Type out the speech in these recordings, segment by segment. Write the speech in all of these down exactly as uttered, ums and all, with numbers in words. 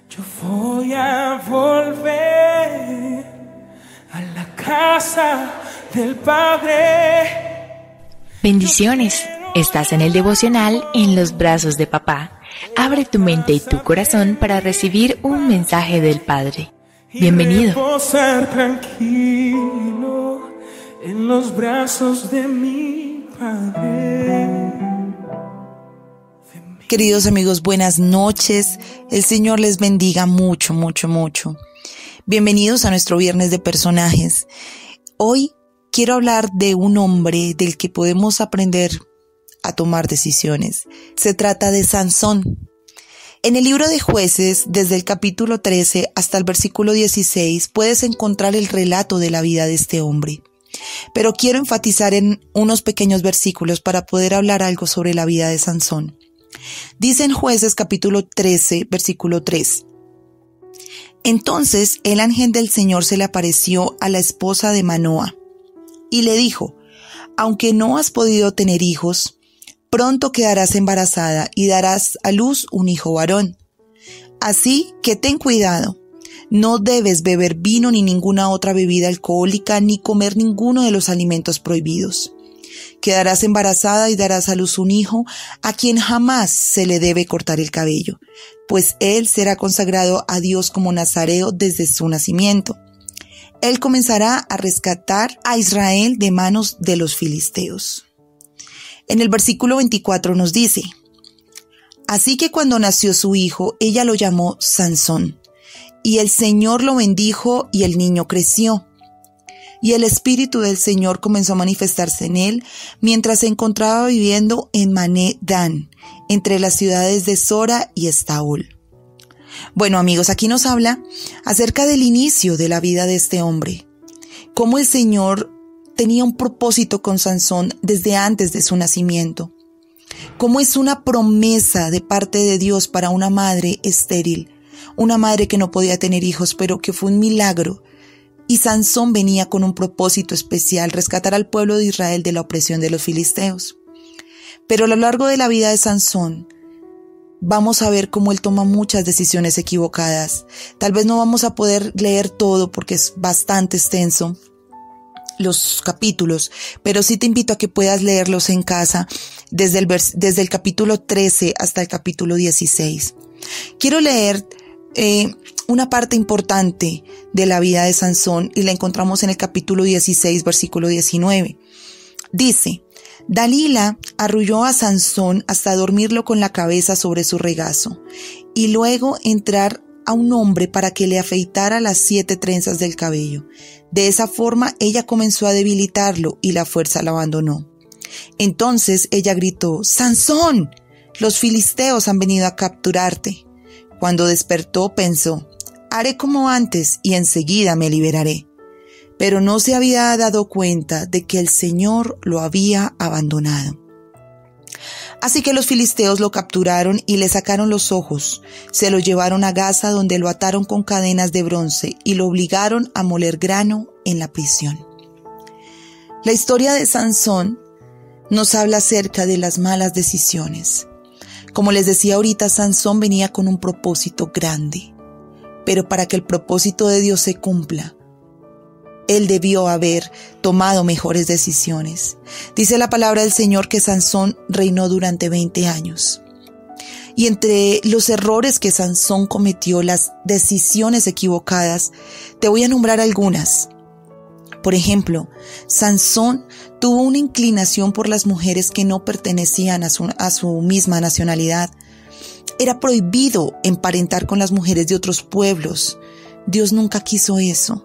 Yo voy a volver a la casa del Padre. Bendiciones. Estás en el devocional En los brazos de papá. Abre tu mente y tu corazón para recibir un mensaje del Padre. Bienvenido. Y reposar tranquilo en los brazos de mi Padre. Queridos amigos, buenas noches. El Señor les bendiga mucho, mucho, mucho. Bienvenidos a nuestro viernes de personajes. Hoy quiero hablar de un hombre del que podemos aprender a tomar decisiones. Se trata de Sansón. En el libro de Jueces, desde el capítulo trece hasta el versículo dieciséis, puedes encontrar el relato de la vida de este hombre. Pero quiero enfatizar en unos pequeños versículos para poder hablar algo sobre la vida de Sansón. Dice en Jueces capítulo trece, versículo tres. Entonces el ángel del Señor se le apareció a la esposa de Manoa y le dijo: aunque no has podido tener hijos, pronto quedarás embarazada y darás a luz un hijo varón. Así que ten cuidado, no debes beber vino ni ninguna otra bebida alcohólica ni comer ninguno de los alimentos prohibidos. Quedarás embarazada y darás a luz un hijo a quien jamás se le debe cortar el cabello, pues él será consagrado a Dios como nazareo desde su nacimiento. Él comenzará a rescatar a Israel de manos de los filisteos. En el versículo veinticuatro nos dice: así que cuando nació su hijo, ella lo llamó Sansón, y el Señor lo bendijo y el niño creció. Y el Espíritu del Señor comenzó a manifestarse en él mientras se encontraba viviendo en Mané Dan, entre las ciudades de Sora y Estaol. Bueno, amigos, aquí nos habla acerca del inicio de la vida de este hombre. Cómo el Señor tenía un propósito con Sansón desde antes de su nacimiento. Cómo es una promesa de parte de Dios para una madre estéril, una madre que no podía tener hijos, pero que fue un milagro. Y Sansón venía con un propósito especial: rescatar al pueblo de Israel de la opresión de los filisteos. Pero a lo largo de la vida de Sansón, vamos a ver cómo él toma muchas decisiones equivocadas. Tal vez no vamos a poder leer todo porque es bastante extenso los capítulos, pero sí te invito a que puedas leerlos en casa desde el, vers- desde el capítulo trece hasta el capítulo dieciséis. Quiero leer eh, una parte importante de la vida de Sansón y la encontramos en el capítulo dieciséis, versículo diecinueve. Dice: Dalila arrulló a Sansón hasta dormirlo con la cabeza sobre su regazo y luego entrar a un hombre para que le afeitara las siete trenzas del cabello. De esa forma ella comenzó a debilitarlo y la fuerza la abandonó. Entonces ella gritó: Sansón, los filisteos han venido a capturarte. Cuando despertó pensó: haré como antes y enseguida me liberaré. Pero no se había dado cuenta de que el Señor lo había abandonado. Así que los filisteos lo capturaron y le sacaron los ojos. Se lo llevaron a Gaza, donde lo ataron con cadenas de bronce y lo obligaron a moler grano en la prisión. La historia de Sansón nos habla acerca de las malas decisiones. Como les decía ahorita, Sansón venía con un propósito grande. Pero para que el propósito de Dios se cumpla, él debió haber tomado mejores decisiones. Dice la palabra del Señor que Sansón reinó durante veinte años. Y entre los errores que Sansón cometió, las decisiones equivocadas, te voy a nombrar algunas. Por ejemplo, Sansón tuvo una inclinación por las mujeres que no pertenecían a su, a su misma nacionalidad. Era prohibido emparentar con las mujeres de otros pueblos. Dios nunca quiso eso.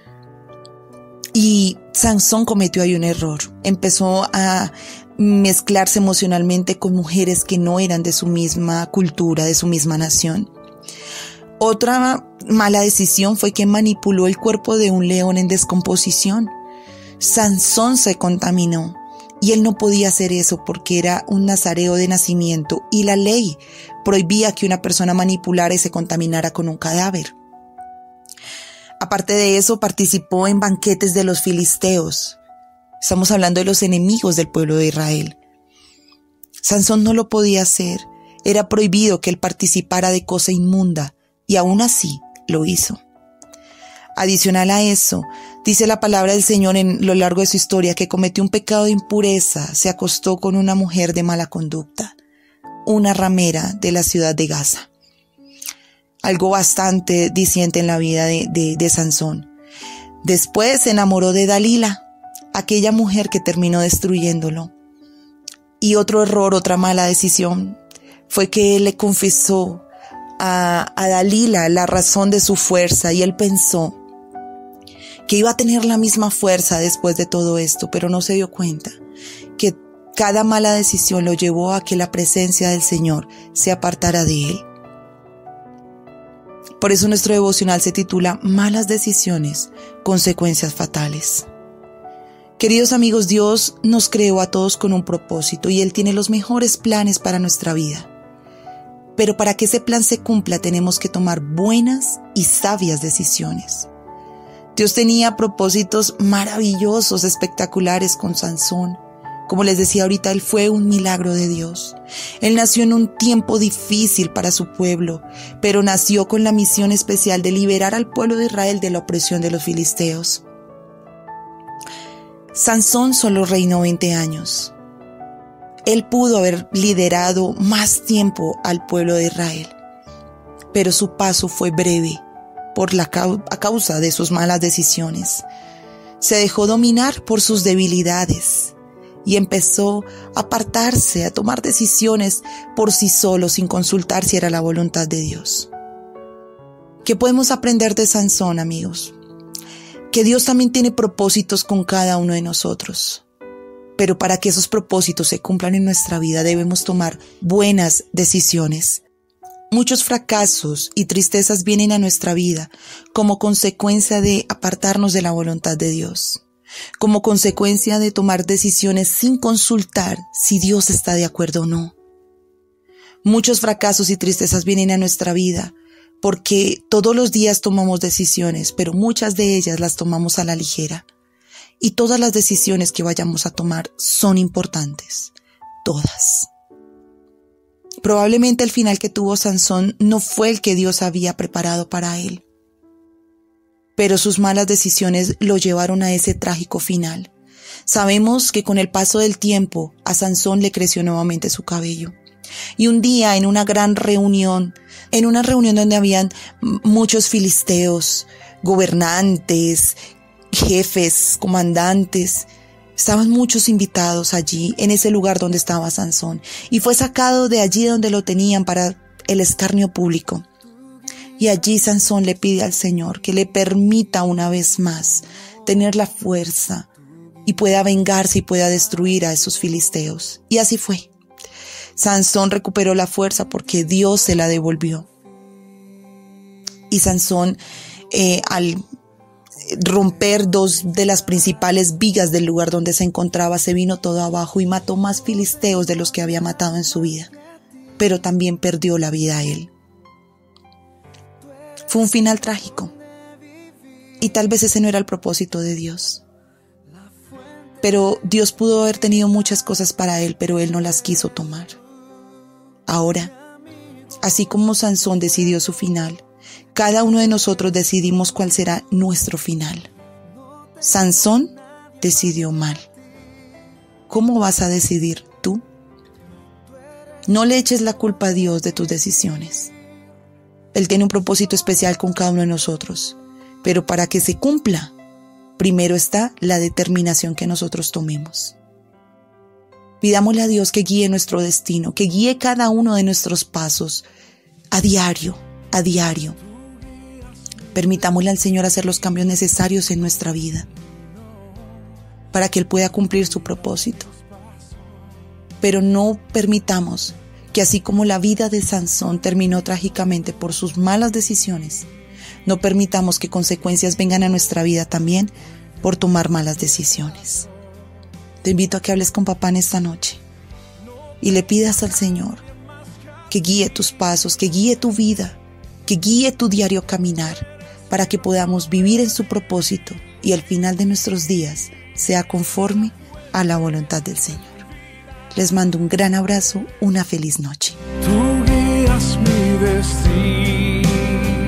Y Sansón cometió ahí un error. Empezó a mezclarse emocionalmente con mujeres que no eran de su misma cultura, de su misma nación. Otra mala decisión fue que manipuló el cuerpo de un león en descomposición. Sansón se contaminó y él no podía hacer eso porque era un nazareo de nacimiento y la ley prohibía que una persona manipulara y se contaminara con un cadáver. Aparte de eso, participó en banquetes de los filisteos. Estamos hablando de los enemigos del pueblo de Israel. Sansón no lo podía hacer. Era prohibido que él participara de cosa inmunda, y aún así lo hizo. Adicional a eso, dice la palabra del Señor en lo largo de su historia que cometió un pecado de impureza, se acostó con una mujer de mala conducta, una ramera de la ciudad de Gaza. Algo bastante diciente en la vida de, de, de Sansón. Después se enamoró de Dalila, aquella mujer que terminó destruyéndolo. Y otro error, otra mala decisión, fue que él le confesó a, a Dalila la razón de su fuerza y él pensó que iba a tener la misma fuerza después de todo esto, pero no se dio cuenta que cada mala decisión lo llevó a que la presencia del Señor se apartara de él. Por eso nuestro devocional se titula Malas decisiones, consecuencias fatales. Queridos amigos, Dios nos creó a todos con un propósito y Él tiene los mejores planes para nuestra vida. Pero para que ese plan se cumpla tenemos que tomar buenas y sabias decisiones. Dios tenía propósitos maravillosos, espectaculares con Sansón. Como les decía ahorita, él fue un milagro de Dios. Él nació en un tiempo difícil para su pueblo, pero nació con la misión especial de liberar al pueblo de Israel de la opresión de los filisteos. Sansón solo reinó veinte años. Él pudo haber liderado más tiempo al pueblo de Israel, pero su paso fue breve por la a causa de sus malas decisiones. Se dejó dominar por sus debilidades y empezó a apartarse, a tomar decisiones por sí solo sin consultar si era la voluntad de Dios. ¿Qué podemos aprender de Sansón, amigos? Que Dios también tiene propósitos con cada uno de nosotros. Pero para que esos propósitos se cumplan en nuestra vida debemos tomar buenas decisiones. Muchos fracasos y tristezas vienen a nuestra vida como consecuencia de apartarnos de la voluntad de Dios, como consecuencia de tomar decisiones sin consultar si Dios está de acuerdo o no. Muchos fracasos y tristezas vienen a nuestra vida porque todos los días tomamos decisiones, pero muchas de ellas las tomamos a la ligera. Y todas las decisiones que vayamos a tomar son importantes, todas. Probablemente el final que tuvo Sansón no fue el que Dios había preparado para él, pero sus malas decisiones lo llevaron a ese trágico final. Sabemos que con el paso del tiempo a Sansón le creció nuevamente su cabello. Y un día en una gran reunión, en una reunión donde habían muchos filisteos, gobernantes, jefes, comandantes, estaban muchos invitados allí, en ese lugar donde estaba Sansón, y fue sacado de allí donde lo tenían para el escarnio público. Y allí Sansón le pide al Señor que le permita una vez más tener la fuerza y pueda vengarse y pueda destruir a esos filisteos. Y así fue. Sansón recuperó la fuerza porque Dios se la devolvió. Y Sansón, eh, al romper dos de las principales vigas del lugar donde se encontraba, se vino todo abajo y mató más filisteos de los que había matado en su vida. Pero también perdió la vida a él. Fue un final trágico. Y tal vez ese no era el propósito de Dios. Pero Dios pudo haber tenido muchas cosas para él, pero él no las quiso tomar. Ahora, así como Sansón decidió su final, cada uno de nosotros decidimos cuál será nuestro final. Sansón decidió mal. ¿Cómo vas a decidir tú? No le eches la culpa a Dios de tus decisiones. Él tiene un propósito especial con cada uno de nosotros, pero para que se cumpla, primero está la determinación que nosotros tomemos. Pidámosle a Dios que guíe nuestro destino, que guíe cada uno de nuestros pasos a diario, a diario. Permitámosle al Señor hacer los cambios necesarios en nuestra vida para que Él pueda cumplir su propósito. Pero no permitamos que así como la vida de Sansón terminó trágicamente por sus malas decisiones, no permitamos que consecuencias vengan a nuestra vida también por tomar malas decisiones. Te invito a que hables con papá en esta noche y le pidas al Señor que guíe tus pasos, que guíe tu vida, que guíe tu diario caminar para que podamos vivir en su propósito y el final de nuestros días sea conforme a la voluntad del Señor. Les mando un gran abrazo, una feliz noche. Tú guías mi destino.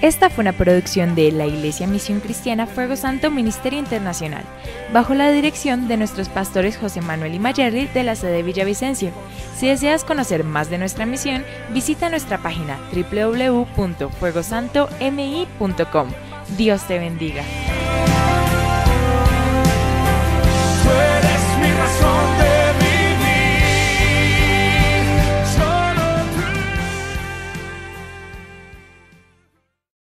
Esta fue una producción de la Iglesia Misión Cristiana Fuego Santo Ministerio Internacional, bajo la dirección de nuestros pastores José Manuel y Mayerly de la sede Villavicencio. Si deseas conocer más de nuestra misión, visita nuestra página doble u doble u doble u punto fuego santo m i punto com. Dios te bendiga.